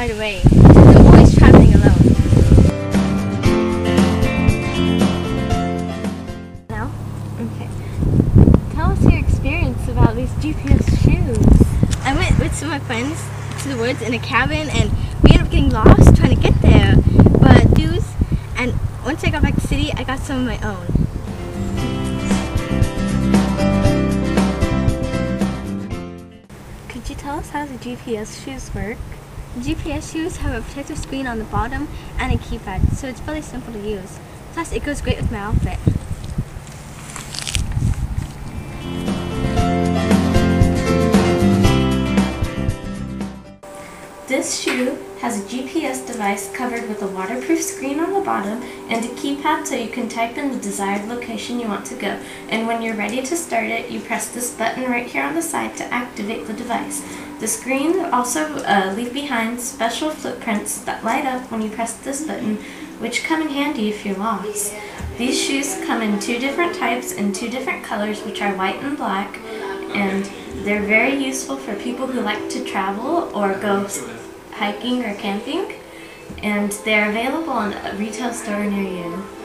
right away, since I'm always traveling alone. Now? Okay. Tell us your experience about these GPS shoes. I went with some of my friends to the woods in a cabin, and we ended up getting lost trying to get there. But and once I got back to the city, I got some of my own. Could you tell us how the GPS shoes work? The GPS shoes have a protective screen on the bottom and a keypad, so it's really simple to use. Plus, it goes great with my outfit. This shoe has a GPS device covered with a waterproof screen on the bottom and a keypad so you can type in the desired location you want to go. And when you're ready to start it, you press this button right here on the side to activate the device. The screen will also leave behind special footprints that light up when you press this button, which come in handy if you're lost. These shoes come in 2 different types and 2 different colors, which are white and black, and they're very useful for people who like to travel or go hiking or camping, and they're available in a retail store near you.